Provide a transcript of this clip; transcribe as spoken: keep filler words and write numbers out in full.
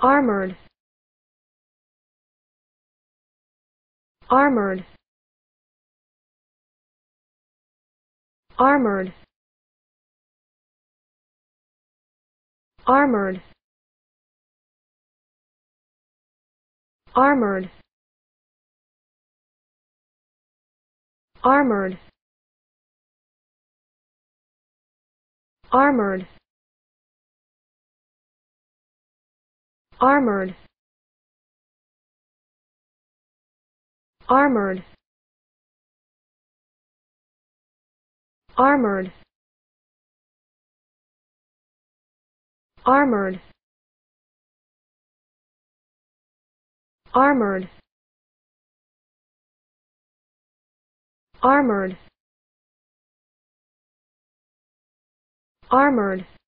armored, armored, armored, armored, armored, armored, armored, armored, armored, armored, armored, armored, armored, armored,